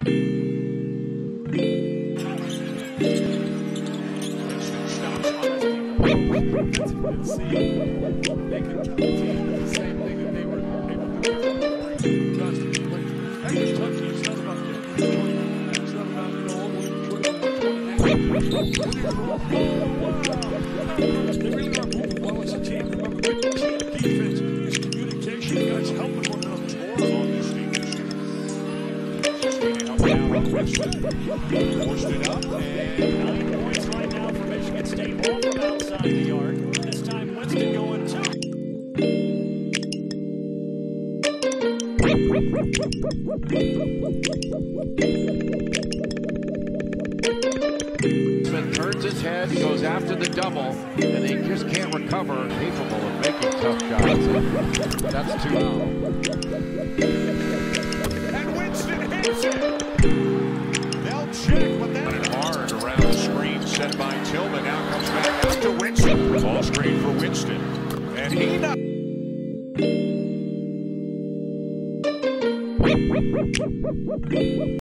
Forced it up, and 9 points right now for Michigan State, all from outside the yard. This time Winston going two. Turns his head, goes after the double, and he just can't recover. Capable of making tough shots. That's too loud. And Winston hits it. They'll check, but then hard around the screen set by Tillman. Now comes back out to Winston. Ball screen for Winston. And he not